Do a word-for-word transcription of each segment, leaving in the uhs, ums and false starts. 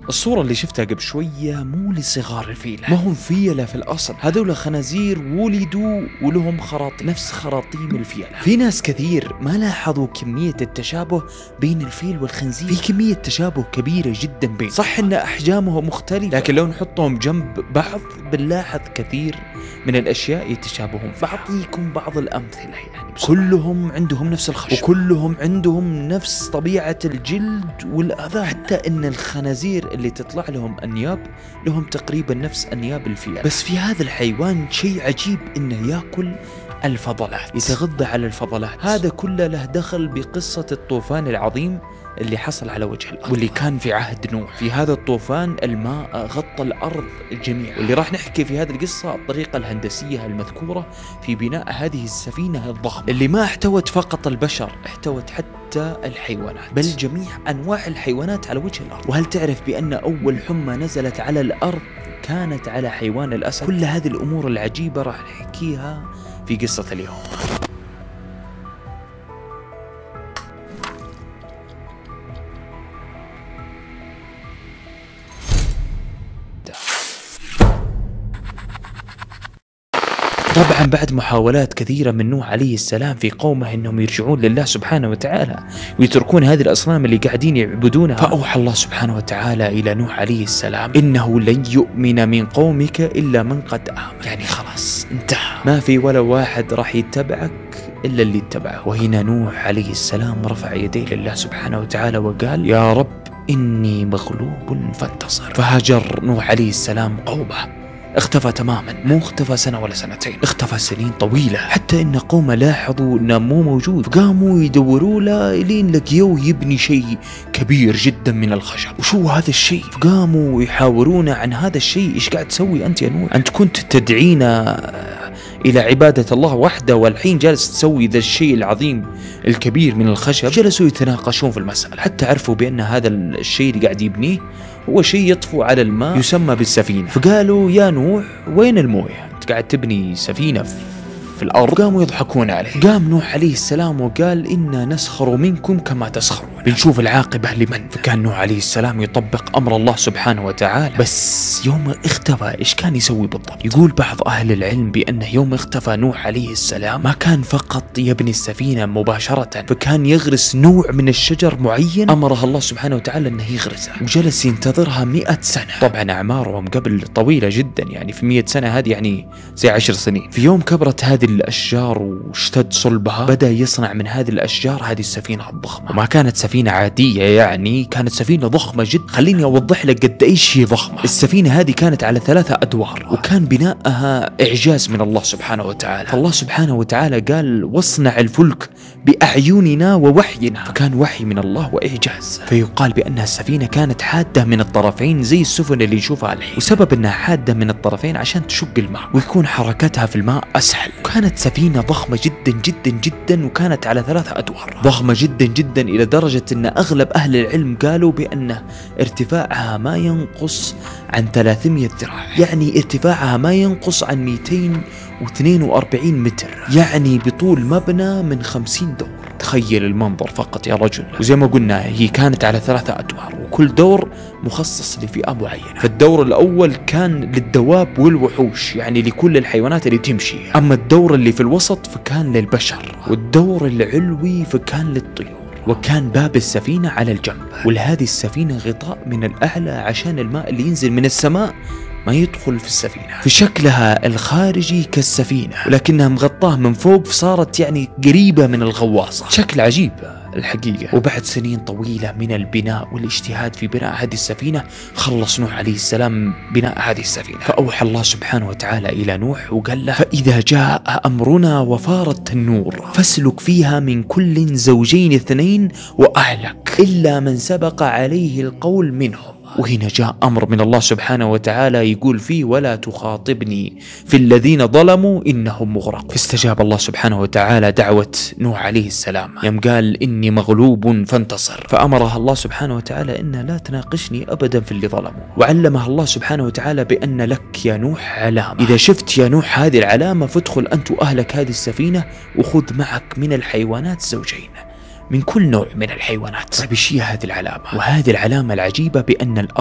الصورة اللي شفتها قبل شوية مو لصغار الفيلة، ما هم فيلة في الأصل، هذول خنازير ولدوا ولهم خراط نفس خراطيم الفيلة. في ناس كثير ما لاحظوا كمية التشابه بين الفيل والخنزير، في كمية تشابه كبيرة جدا بين، صح ان أحجامهم مختلفة لكن لو نحطهم جنب بعض بنلاحظ كثير من الأشياء يتشابهون. بعطيكم بعض الأمثلة يعني، كلهم عندهم نفس الخشب وكلهم عندهم نفس طبيعة الجلد والأذان، حتى ان الخنازير اللي تطلع لهم أنياب لهم تقريبا نفس أنياب الفيل. بس في هذا الحيوان شيء عجيب انه ياكل الفضلات، يتغذى على الفضلات. هذا كله له دخل بقصة الطوفان العظيم اللي حصل على وجه الأرض واللي كان في عهد نوح. في هذا الطوفان الماء غطى الأرض الجميع، واللي راح نحكي في هذه القصة الطريقة الهندسية المذكورة في بناء هذه السفينة الضخمة اللي ما احتوت فقط البشر، احتوت حتى الحيوانات، بل جميع أنواع الحيوانات على وجه الأرض. وهل تعرف بأن أول حمى نزلت على الأرض كانت على حيوان الأسد؟ كل هذه الأمور العجيبة راح نحكيها في قصة اليوم. طبعا بعد محاولات كثيرة من نوح عليه السلام في قومه انهم يرجعون لله سبحانه وتعالى ويتركون هذه الاصنام اللي قاعدين يعبدونها، فاوحى الله سبحانه وتعالى الى نوح عليه السلام انه لن يؤمن من قومك الا من قد امن. يعني خلاص انتهى، ما في ولا واحد راح يتبعك الا اللي اتبعه. وهنا نوح عليه السلام رفع يديه لله سبحانه وتعالى وقال يا رب إني مغلوب فانتصر. فهاجر نوح عليه السلام قومه، اختفى تماما، مو اختفى سنة ولا سنتين، اختفى سنين طويلة، حتى ان قومه لاحظوا انه مو موجود، قاموا يدوروا له لين لقيوه يبني شيء كبير جدا من الخشب. وشو هذا الشيء؟ قاموا يحاورونه عن هذا الشيء، ايش قاعد تسوي انت يا نوح؟ انت كنت تدعينا الى عبادة الله وحده والحين جالس تسوي ذا الشيء العظيم الكبير من الخشب. جلسوا يتناقشون في المسألة حتى عرفوا بان هذا الشيء اللي قاعد يبنيه هو شيء يطفو على الماء يسمى بالسفينة. فقالوا يا نوح وين المويه؟ انت قاعد تبني سفينة في الأرض. قاموا يضحكون عليه. قام نوح عليه السلام وقال إنا نسخر منكم كما تسخرون، بنشوف العاقبة لمن. فكان نوح عليه السلام يطبق أمر الله سبحانه وتعالى. بس يوم اختفى إيش كان يسوي بالضبط؟ يقول بعض أهل العلم بأنه يوم اختفى نوح عليه السلام ما كان فقط يبني السفينة مباشرة، فكان يغرس نوع من الشجر معين أمره الله سبحانه وتعالى أنه يغرسه، وجلس ينتظرها مئة سنة. طبعا أعمارهم قبل طويلة جدا، يعني في مئة سنة هذه يعني زي عشر سنين. في يوم كبرت هذه الأشجار واشتد صلبها، بدأ يصنع من هذه الأشجار هذه السفينة الضخمة. وما كانت سفينة عادية، يعني كانت سفينة ضخمة جدا. خليني أوضح لك قد إيش هي ضخمة. السفينة هذه كانت على ثلاثة أدوار، وكان بناءها إعجاز من الله سبحانه وتعالى. فالله سبحانه وتعالى قال واصنع الفلك بأعيننا ووحينا، فكان وحي من الله وإعجاز. فيقال بأنها السفينة كانت حادة من الطرفين زي السفن اللي نشوفها الحين، وسبب أنها حادة من الطرفين عشان تشق الماء ويكون حركتها في الماء أسهل. كانت سفينة ضخمة جدا جدا جدا، وكانت على ثلاثة أدوار، ضخمة جدا جدا إلى درجة أن أغلب أهل العلم قالوا بأن ارتفاعها ما ينقص عن ثلاثمئة ذراع، يعني ارتفاعها ما ينقص عن مئتين واثنين وأربعين متر، يعني بطول مبنى من خمسين دور. تخيل المنظر فقط يا رجل. وزي ما قلنا هي كانت على ثلاثة أدوار، وكل دور مخصص لفئة معينة. فالدور الأول كان للدواب والوحوش، يعني لكل الحيوانات اللي تمشي. أما الدور اللي في الوسط فكان للبشر، والدور العلوي فكان للطيور. وكان باب السفينة على الجنب، ولهذه السفينة غطاء من الأعلى عشان الماء اللي ينزل من السماء ما يدخل في السفينة. في شكلها الخارجي كالسفينة، ولكنها مغطاه من فوق، فصارت يعني قريبة من الغواصة. شكل عجيب الحقيقة. وبعد سنين طويلة من البناء والاجتهاد في بناء هذه السفينة، خلص نوح عليه السلام بناء هذه السفينة. فأوحى الله سبحانه وتعالى إلى نوح وقال له فإذا جاء أمرنا وفار التنور فاسلك فيها من كل زوجين اثنين وأهلك إلا من سبق عليه القول منهم. وهنا جاء أمر من الله سبحانه وتعالى يقول فيه ولا تخاطبني في الذين ظلموا إنهم مغرق. فاستجاب الله سبحانه وتعالى دعوة نوح عليه السلام يوم قال إني مغلوب فانتصر، فأمرها الله سبحانه وتعالى إن لا تناقشني أبدا في اللي ظلموا. وعلمها الله سبحانه وتعالى بأن لك يا نوح علامة، إذا شفت يا نوح هذه العلامة فادخل أنت وأهلك هذه السفينة وخذ معك من الحيوانات زوجين من كل نوع من الحيوانات. طيب ايش هي هذه العلامة؟ وهذه العلامة العجيبة بأن الأرض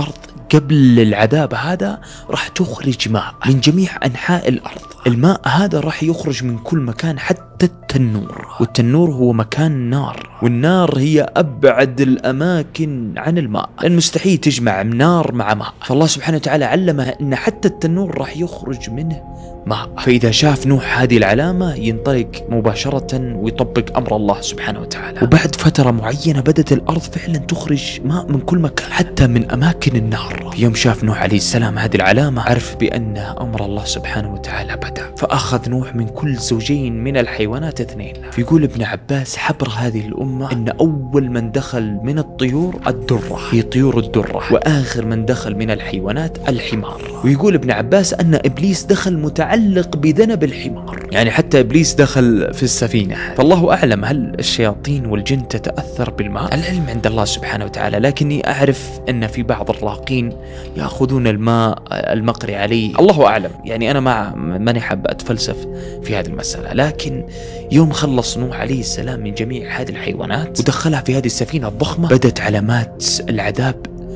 قبل العذاب هذا راح تخرج ماء من جميع أنحاء الأرض. الماء هذا راح يخرج من كل مكان حتى التنور، والتنور هو مكان نار، والنار هي أبعد الأماكن عن الماء، لأن مستحيل تجمع نار مع ماء. فالله سبحانه وتعالى علمها أن حتى التنور راح يخرج منه ماء. فإذا شاف نوح هذه العلامة ينطلق مباشرة ويطبق أمر الله سبحانه وتعالى. وبعد فترة معينة بدأت الأرض فعلا تخرج ماء من كل مكان حتى من أماكن النار. يوم شاف نوح عليه السلام هذه العلامة عرف بأن أمر الله سبحانه وتعالى بدأ، فأخذ نوح من كل زوجين من الحيوانات اثنين. فيقول ابن عباس حبر هذه الأمة أن أول من دخل من الطيور الدرة، هي طيور الدرة، وآخر من دخل من الحيوانات الحمار. ويقول ابن عباس أن إبليس دخل متعلق بذنب الحمار، يعني حتى إبليس دخل في السفينة. فالله أعلم هل الشياطين والجن تتأثر بالماء؟ العلم عند الله سبحانه وتعالى، لكني أعرف أن في بعض الراقين يأخذون الماء المقري عليه، الله أعلم. يعني أنا ما ماني حاب أتفلسف في هذه المسألة، لكن يوم خلص نوح عليه السلام من جميع هذه الحيوانات ودخلها في هذه السفينة الضخمة بدت علامات العذاب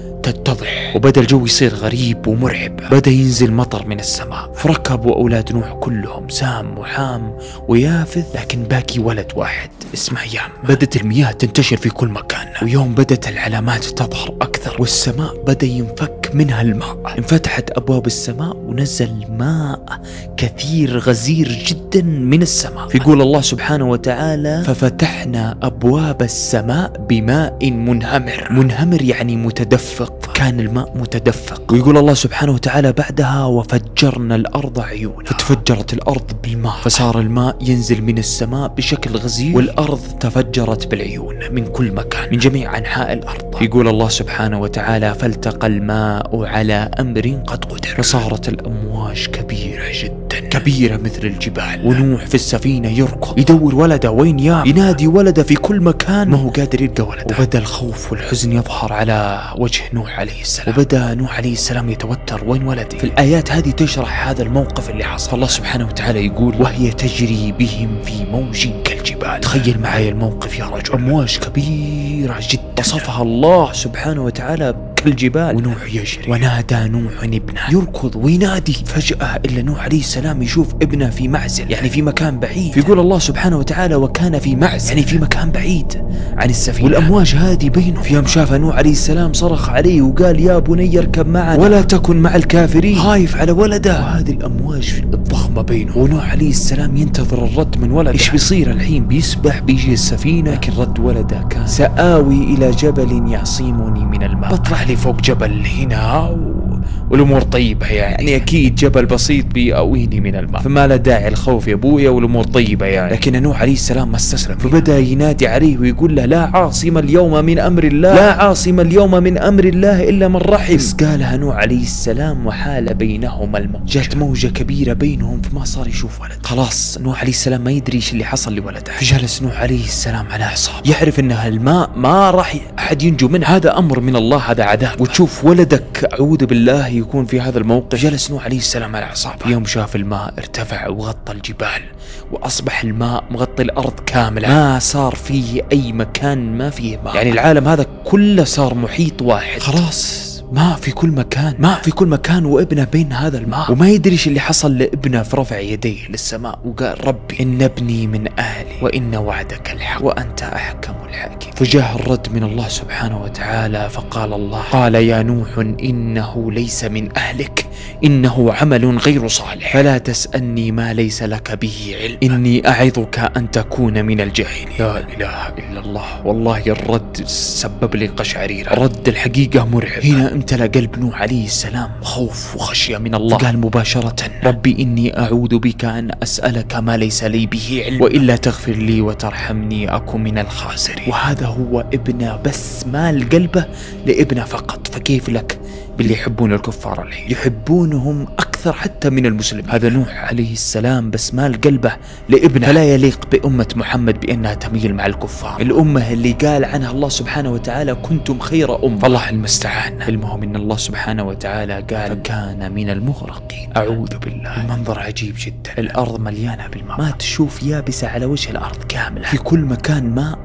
تتضح، وبدأ الجو يصير غريب ومرعب. بدأ ينزل مطر من السماء، فركبوا أولاد نوح كلهم سام وحام ويافث، لكن باقي ولد واحد اسمه يام. بدأت المياه تنتشر في كل مكان، ويوم بدأت العلامات تظهر أكثر والسماء بدأ ينفك منها الماء، انفتحت أبواب السماء ونزل ماء كثير غزير جدا من السماء. فيقول الله سبحانه وتعالى ففتحنا أبواب السماء بماء منهمر. منهمر يعني متدفق، كان الماء متدفق. ويقول الله سبحانه وتعالى بعدها وفجرنا الأرض عيونا، فتفجرت الأرض بالماء، فصار الماء ينزل من السماء بشكل غزير، والأرض تفجرت بالعيون من كل مكان من جميع أنحاء الأرض. يقول الله سبحانه وتعالى فالتقى الماء على أمر قد قدر، فصارت الأمواج كبيرة جدا، كبيرة مثل الجبال، ونوح في السفينة يركض يدور ولده وين يا ينادي ولده في كل مكان، ما هو قادر يلقى ولده. وبدأ الخوف والحزن يظهر على وجه نوح عليه السلام، وبدأ نوح عليه السلام يتوتر وين ولدي. في الآيات هذه تشرح هذا الموقف اللي حصل. فالله سبحانه وتعالى يقول وهي تجري بهم في موج كالجبال. تخيل معي الموقف يا رجل، أمواج كبيرة جدا وصفها الله سبحانه وتعالى كالجبال، ونوح يجري. ونادى نوح ابنه، يركض وينادي. فجأة إلا نوح عليه السلام يشوف ابنه في معزل، يعني في مكان بعيد. فيقول الله سبحانه وتعالى وكان في معزل، يعني في مكان بعيد عن السفينة، والأمواج هذه بينهم. في يوم شاف نوح عليه السلام صرخ عليه وقال يا بني اركب معنا ولا تكن مع الكافرين، خايف على ولده. وهذه الأمواج الضخمة بينهم، ونوح عليه السلام ينتظر الرد من ولده. ايش بيصير الحين؟ بيسبح بيجي السفينة، لكن رد ولده كان سآوي إلى جبل يعصمني من الماء. بطلع لي فوق جبل هنا و... والأمور طيبة، يعني. يعني أكيد جبل بسيط بيقويني من الماء، فما لا داعي الخوف يا أبويا والأمور طيبة يعني. لكن نوح عليه السلام ما استسلم، فبدأ ينادي عليه ويقول له لا عاصم اليوم من أمر الله، لا عاصم اليوم من أمر الله إلا من رحم. بس قالها نوح عليه السلام وحال بينهما الموج، جات موجة كبيرة بينهم فما صار يشوف ولد. خلاص نوح عليه السلام ما يدري ايش اللي حصل لولده. فجلس نوح عليه السلام على أعصابه، يعرف أن الماء ما راح أحد ينجو منه، هذا أمر من الله، هذا عذاب. وتشوف ولدك أعوذ بالله يكون في هذا الموقف. جلس نوح عليه السلام على أعصابه. يوم شاف الماء ارتفع وغطى الجبال، وأصبح الماء مغطي الأرض كاملة، ما صار فيه أي مكان ما فيه ماء، يعني العالم هذا كله صار محيط واحد. خلاص ماء في كل مكان، ماء في كل مكان، وابنه بين هذا الماء، وما يدري ايش اللي حصل لابنه. فرفع يديه للسماء وقال ربي إن ابني من أهلي وإن وعدك الحق وأنت أحكم الحاكم. فجاء الرد من الله سبحانه وتعالى فقال الله قال يا نوح إنه ليس من أهلك إنه عمل غير صالح فلا تسألني ما ليس لك به علم إني أعظك أن تكون من الجاهلين. لا إله إلا الله، والله الرد سبب لي قشعريرة، رد الحقيقة مرعب. هنا امتلأ قلب نوح عليه السلام خوف وخشية من الله، قال مباشرة ربي إني أعوذ بك أن أسألك ما ليس لي به علم وإلا تغفر لي وترحمني أكن من الخاسرين. وهذا هو ابنه، بس مال قلبه لابنه فقط، فكيف لك باللي يحبون الكفار الحين، يحبونهم أكثر حتى من المسلم. هذا نوح عليه السلام بس مال قلبه لابنه، فلا يليق بأمة محمد بأنها تميل مع الكفار، الأمة اللي قال عنها الله سبحانه وتعالى كنتم خير أمة. الله المستعان. المهم إن الله سبحانه وتعالى قال فكان من المغرقين. أعوذ بالله. المنظر عجيب جدا، الأرض مليانة بالماء، ما تشوف يابسة على وجه الأرض كاملة، في كل مكان ماء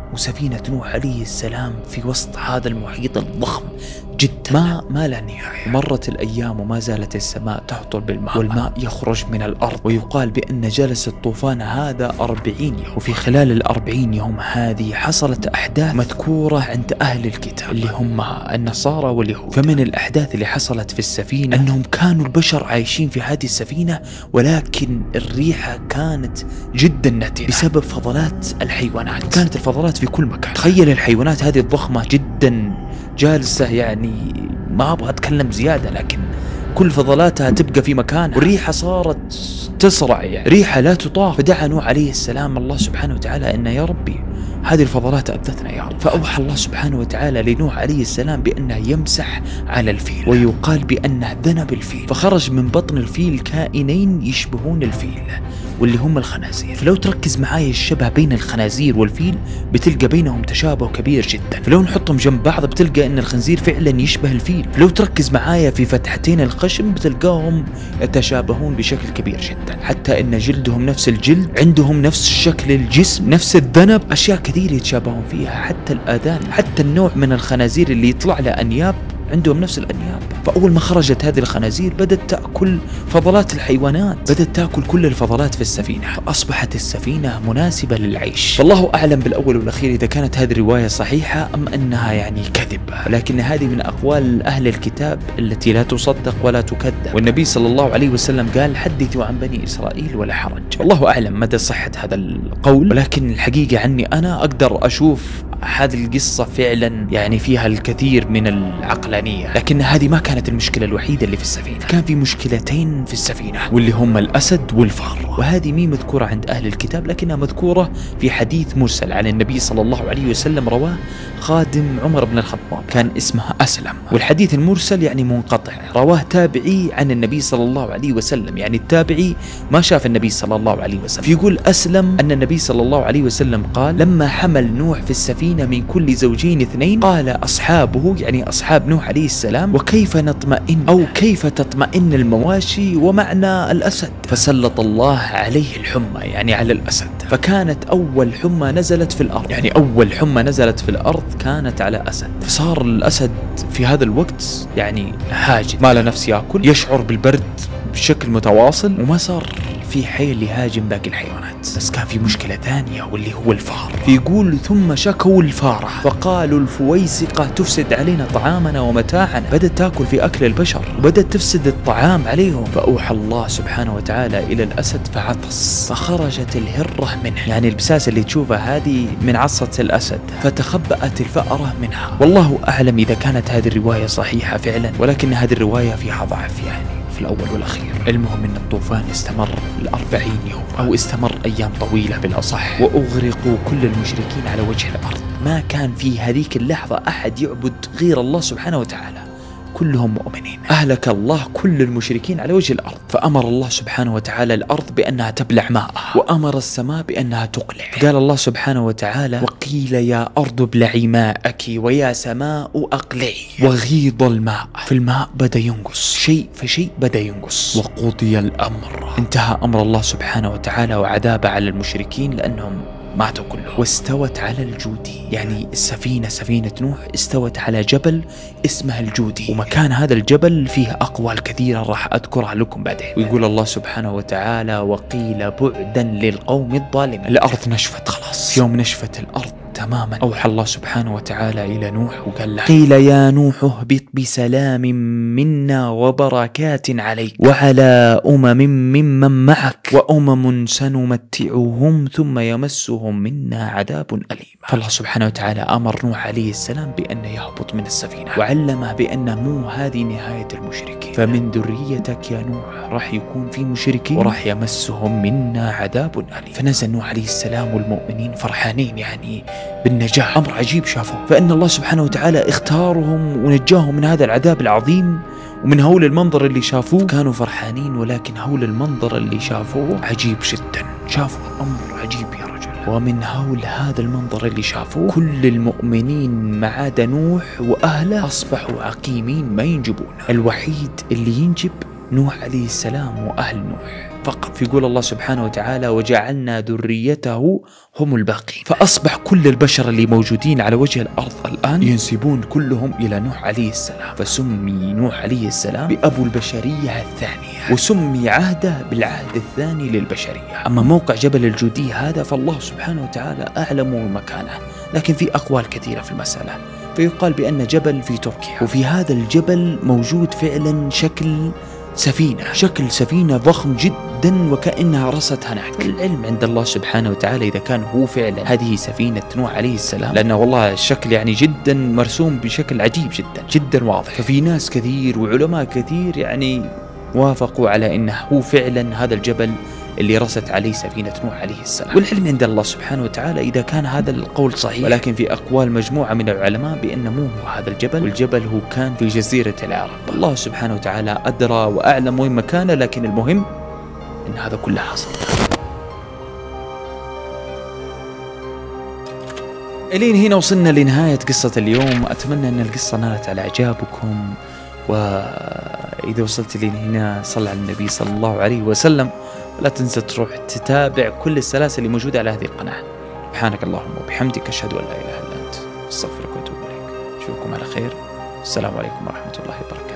وسفينة نوح عليه السلام في وسط هذا المحيط الضخم جدا، ما ما لا نهاية. مرت الأيام وما زالت السماء تهطل بالماء والماء يخرج من الأرض، ويقال بأن جلس الطوفان هذا أربعين يوم. وفي خلال الأربعين يوم هذه حصلت أحداث مذكورة عند أهل الكتاب اللي هم النصارى واليهود. فمن الأحداث اللي حصلت في السفينة أنهم كانوا البشر عايشين في هذه السفينة، ولكن الريحة كانت جدا نتنة بسبب فضلات الحيوانات. كانت الفضلات في كل مكان. تخيل الحيوانات هذه الضخمة جدا جالسة، يعني ما أبغى أتكلم زيادة، لكن كل فضلاتها تبقى في مكان، والريحة صارت تسرع، يعني ريحة لا تطاق. فدعا نوح عليه السلام الله سبحانه وتعالى أن يا ربي هذه الفضلات أذتنا يا رب. فأوحى الله سبحانه وتعالى لنوح عليه السلام بأنه يمسح على الفيل، ويقال بأنه ذنب الفيل، فخرج من بطن الفيل كائنين يشبهون الفيل واللي هم الخنازير. فلو تركز معايا الشبه بين الخنازير والفيل بتلقى بينهم تشابه كبير جدا. فلو نحطهم جنب بعض بتلقى ان الخنزير فعلا يشبه الفيل. فلو تركز معايا في فتحتين الخشم بتلقاهم يتشابهون بشكل كبير جدا، حتى ان جلدهم نفس الجلد، عندهم نفس شكل الجسم، نفس الذنب، اشياء كثير يتشابهون فيها، حتى الاذان، حتى النوع من الخنازير اللي يطلع له انياب عندهم نفس الأنياب. فأول ما خرجت هذه الخنازير بدأت تأكل فضلات الحيوانات، بدأت تأكل كل الفضلات في السفينة، فأصبحت السفينة مناسبة للعيش. فالله أعلم بالأول والأخير إذا كانت هذه الرواية صحيحة أم أنها يعني كذب، ولكن هذه من أقوال أهل الكتاب التي لا تصدق ولا تكذب. والنبي صلى الله عليه وسلم قال حدثوا عن بني إسرائيل ولا حرج. والله أعلم مدى صحة هذا القول، ولكن الحقيقة عني أنا أقدر أشوف هذه القصة فعلا يعني فيها الكثير من العقلانية، لكن هذه ما كانت المشكلة الوحيدة اللي في السفينة. كان في مشكلتين في السفينة واللي هم الأسد والفار، وهذه مي مذكورة عند أهل الكتاب لكنها مذكورة في حديث مرسل عن النبي صلى الله عليه وسلم رواه خادم عمر بن الخطاب كان اسمه أسلم. والحديث المرسل يعني منقطع، رواه تابعي عن النبي صلى الله عليه وسلم، يعني التابعي ما شاف النبي صلى الله عليه وسلم. فيقول أسلم أن النبي صلى الله عليه وسلم قال لما حمل نوح في السفينة من كل زوجين اثنين قال أصحابه يعني أصحاب نوح عليه السلام وكيف نطمئن أو كيف تطمئن المواشي ومعنا الأسد، فسلط الله عليه الحمى يعني على الأسد. فكانت أول حمى نزلت في الأرض، يعني أول حمى نزلت في الأرض كانت على أسد. فصار الأسد في هذا الوقت يعني هاجد، ما له نفس يأكل، يشعر بالبرد بشكل متواصل، وما صار في حيل يهاجم باقي الحيوانات. بس كان في مشكلة ثانية واللي هو الفار. يقول ثم شكوا الفارة فقالوا الفويسقة تفسد علينا طعامنا ومتاعنا، بدأت تأكل في أكل البشر وبدأت تفسد الطعام عليهم. فأوحى الله سبحانه وتعالى إلى الأسد فعطس، فخرجت الهرة منه، يعني البساس اللي تشوفها هذه من عصة الأسد، فتخبأت الفأرة منها. والله أعلم إذا كانت هذه الرواية صحيحة فعلا، ولكن هذه الرواية فيها ضعف يعني في الأول والأخير. المهم أن الطوفان استمر الأربعين يوم أو استمر أيام طويلة بالأصح، وأغرقوا كل المشركين على وجه الأرض. ما كان في هذيك اللحظة أحد يعبد غير الله سبحانه وتعالى، كلهم مؤمنين. أهلك الله كل المشركين على وجه الأرض. فأمر الله سبحانه وتعالى الأرض بأنها تبلع ماءها، وأمر السماء بأنها تقلع. قال الله سبحانه وتعالى وقيل يا أرض ابلعي ماءك ويا سماء أقلعي، وغيض الماء، في الماء بدأ ينقص شيء فشيء بدأ ينقص، وقضي الأمر، انتهى أمر الله سبحانه وتعالى وعذاب على المشركين لأنهم ماتوا كلهم. واستوت على الجودي، يعني السفينة سفينة نوح استوت على جبل اسمه الجودي، ومكان هذا الجبل فيه أقوال كثيرة راح أذكرها لكم بعدين. ويقول الله سبحانه وتعالى وقيل بعدا للقوم الظالمين. الأرض نشفت خلاص، يوم نشفت الأرض تماما أوحى الله سبحانه وتعالى إلى نوح وقال له قيل يا نوح اهبط بسلام منا وبركات عليك وعلى أمم ممن معك وأمم سنمتعهم ثم يمسهم منا عذاب أليم. فالله سبحانه وتعالى أمر نوح عليه السلام بأن يهبط من السفينة، وعلمه بأن مو هذه نهاية المشركين، فمن ذريتك يا نوح راح يكون في مشركين وراح يمسهم منا عذاب أليم. فنزل نوح عليه السلام والمؤمنين فرحانين يعني بالنجاح، أمر عجيب شافوه، فإن الله سبحانه وتعالى اختارهم ونجاهم من هذا العذاب العظيم ومن هول المنظر اللي شافوه. كانوا فرحانين، ولكن هول المنظر اللي شافوه عجيب جدا، شافوا أمر عجيب يا رجل. ومن هول هذا المنظر اللي شافوه كل المؤمنين ما عدا نوح وأهله أصبحوا عقيمين ما ينجبون، الوحيد اللي ينجب نوح عليه السلام وأهل نوح. فقط. فيقول الله سبحانه وتعالى وجعلنا ذريته هم الباقين. فأصبح كل البشر اللي موجودين على وجه الأرض الآن ينسبون كلهم إلى نوح عليه السلام، فسمي نوح عليه السلام بأبو البشرية الثانية، وسمي عهده بالعهد الثاني للبشرية. أما موقع جبل الجودي هذا فالله سبحانه وتعالى أعلم مكانه، لكن في أقوال كثيرة في المسألة. فيقال بأن جبل في تركيا، وفي هذا الجبل موجود فعلا شكل سفينة، شكل سفينة ضخم جدا وكأنها رست هناك. العلم عند الله سبحانه وتعالى إذا كان هو فعلا هذه سفينة نوح عليه السلام، لأنه والله الشكل يعني جدا مرسوم بشكل عجيب جدا جدا واضح. ففي ناس كثير وعلماء كثير يعني وافقوا على أنه هو فعلا هذا الجبل اللي رست عليه سفينة نوح عليه السلام. والعلم عند الله سبحانه وتعالى إذا كان هذا القول صحيح، ولكن في أقوال مجموعة من العلماء بأن مو هو هذا الجبل، والجبل هو كان في جزيرة العرب. الله سبحانه وتعالى أدرى وأعلم وين مكانه، لكن المهم أن هذا كله حصل. إلين هنا وصلنا لنهاية قصة اليوم. أتمنى أن القصة نالت على إعجابكم، وإذا وصلت لين هنا صل على النبي صلى الله عليه وسلم، لا تنسى تروح تتابع كل السلاسل اللي موجودة على هذه القناة. سبحانك اللهم وبحمدك أشهد أن لا إله إلا أنت، أستغفرك وأتوب إليك. أشوفكم على خير. السلام عليكم ورحمة الله وبركاته.